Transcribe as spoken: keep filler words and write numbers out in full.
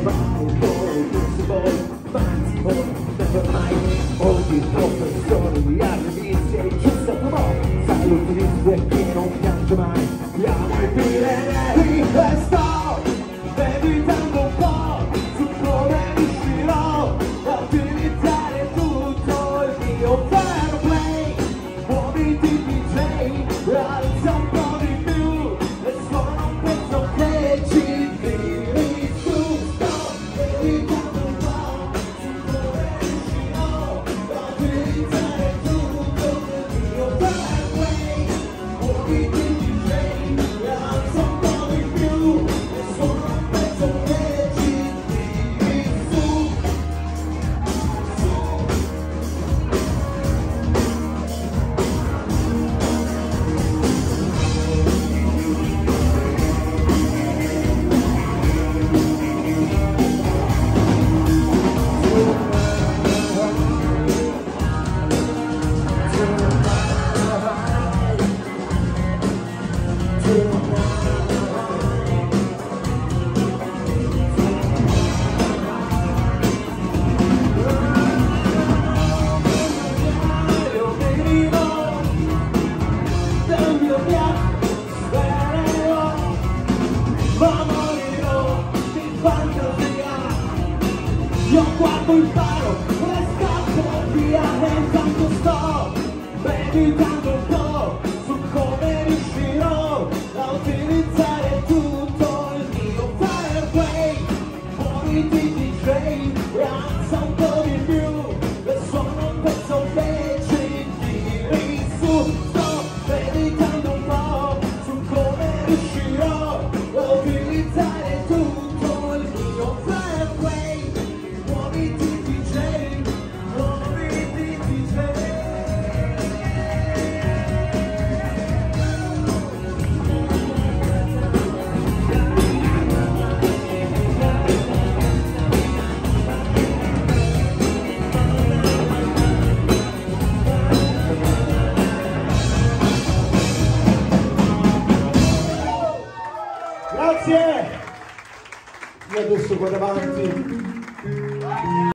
mai, poi non si vuole, mai, poi never mai. Ogni professore ha le viste e ci sta mo, sai l'utilizzo è che non piange mai. Siamo i Pirenei e sto meditando un po' su come riuscirò a utilizzare tutto il mio fair play. Muoviti D J, alza un po' di più e suona un pezzo che ci tiri su. Sto meditando un po' su come riuscirò a utilizzare tutto il mio fair play. Muoviti D J, alza un po' di più e suona un pezzo che ci tiri su. Io venivo dal mio piano, spererò, ma morirò di fantasia. Io guardo il faro e scappo via e intanto sto meditando un po' su come riuscirò a utilizzare tutto il mio fair play. Muoviti D J e alza un po' di più e suona un pezzo che ci tiri su. Sto meditando un po' su come riuscirò a utilizzare tutto il mio fair play. Muoviti D J, muoviti D J. Grazie! Io adesso vado avanti.